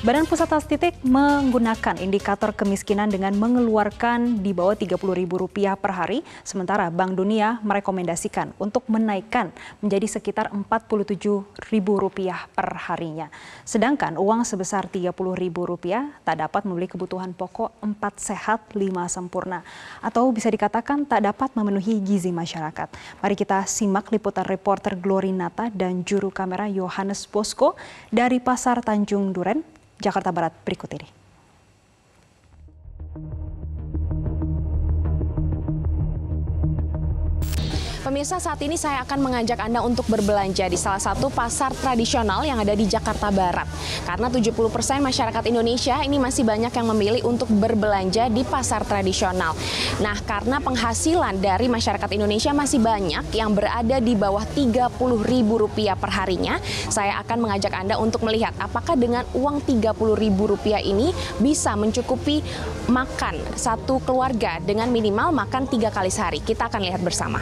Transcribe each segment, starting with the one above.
Badan Pusat Statistik menggunakan indikator kemiskinan dengan mengeluarkan di bawah Rp30.000 per hari, sementara Bank Dunia merekomendasikan untuk menaikkan menjadi sekitar Rp47.000 per harinya. Sedangkan uang sebesar Rp30.000 tak dapat membeli kebutuhan pokok 4 sehat 5 sempurna, atau bisa dikatakan tak dapat memenuhi gizi masyarakat. Mari kita simak liputan reporter Glorinata dan juru kamera Yohanes Bosco dari Pasar Tanjung Duren, Jakarta Barat berikut ini. Pemirsa, saat ini saya akan mengajak Anda untuk berbelanja di salah satu pasar tradisional yang ada di Jakarta Barat. Karena 70% masyarakat Indonesia ini masih banyak yang memilih untuk berbelanja di pasar tradisional. Nah, karena penghasilan dari masyarakat Indonesia masih banyak yang berada di bawah Rp30.000 per harinya, saya akan mengajak Anda untuk melihat apakah dengan uang Rp30.000 ini bisa mencukupi makan satu keluarga dengan minimal makan 3 kali sehari. Kita akan lihat bersama.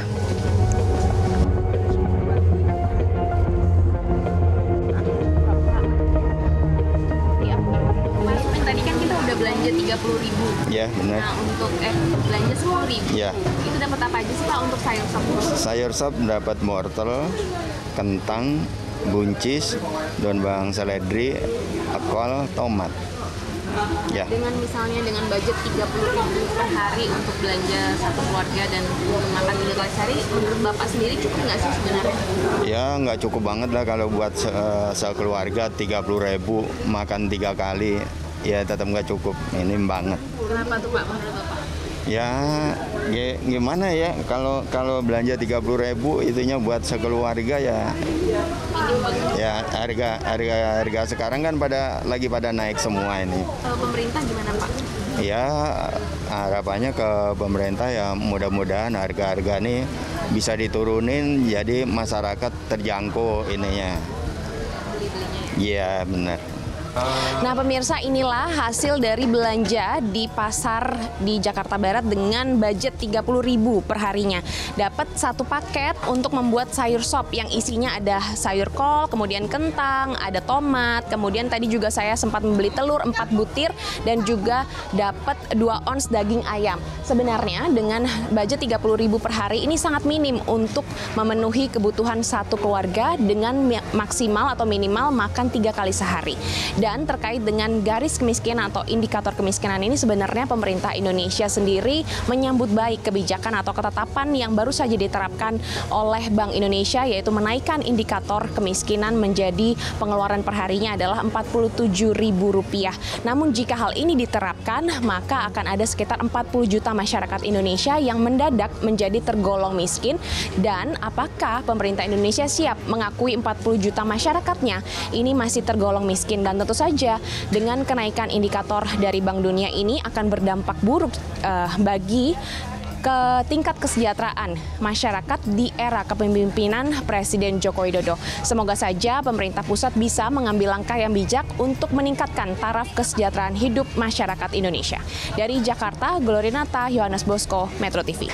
Tadi kan kita udah belanja 30.000. Ya, benar. Nah, untuk belanja 10.000. Ya. Itu dapat apa aja sih Pak untuk sayur sop? Sayur sop dapat wortel, kentang, buncis, daun bawang seledri, kol, tomat. Ya. Dengan budget 30.000 per hari untuk belanja satu keluarga dan makan 3 kali sehari, menurut Bapak sendiri cukup nggak sih sebenarnya? Ya, nggak cukup banget lah kalau buat sekeluarga 30.000 makan 3 kali. Ya, tetap nggak cukup. Ini banget. Kenapa tuh Pak menurut Bapak? Ya, gimana ya kalau belanja 30.000 itunya buat sekeluarga ya. Ya, harga sekarang kan lagi pada naik semua ini. Kalau pemerintah gimana Pak? Ya, harapannya ke pemerintah ya mudah-mudahan harga-harga ini bisa diturunin jadi masyarakat terjangkau ininya. Iya, benar. Nah, pemirsa, inilah hasil dari belanja di pasar di Jakarta Barat dengan budget Rp30.000 per harinya. Dapat satu paket untuk membuat sayur sop yang isinya ada sayur kol, kemudian kentang, ada tomat, kemudian tadi juga saya sempat membeli telur 4 butir dan juga dapat 2 ons daging ayam. Sebenarnya dengan budget Rp30.000 per hari ini sangat minim untuk memenuhi kebutuhan satu keluarga dengan maksimal atau minimal makan 3 kali sehari. Dan terkait dengan garis kemiskinan atau indikator kemiskinan ini, sebenarnya pemerintah Indonesia sendiri menyambut baik kebijakan atau ketetapan yang baru saja diterapkan oleh Bank Indonesia, yaitu menaikkan indikator kemiskinan menjadi pengeluaran perharinya adalah Rp47.000. Namun jika hal ini diterapkan, maka akan ada sekitar 40 juta masyarakat Indonesia yang mendadak menjadi tergolong miskin. Dan apakah pemerintah Indonesia siap mengakui 40 juta masyarakatnya ini masih tergolong miskin? Dan tentu saja dengan kenaikan indikator dari Bank Dunia ini akan berdampak buruk bagi tingkat kesejahteraan masyarakat di era kepemimpinan Presiden Joko Widodo. Semoga saja pemerintah pusat bisa mengambil langkah yang bijak untuk meningkatkan taraf kesejahteraan hidup masyarakat Indonesia. Dari Jakarta, Glorinata, Yohanes Bosco, Metro TV.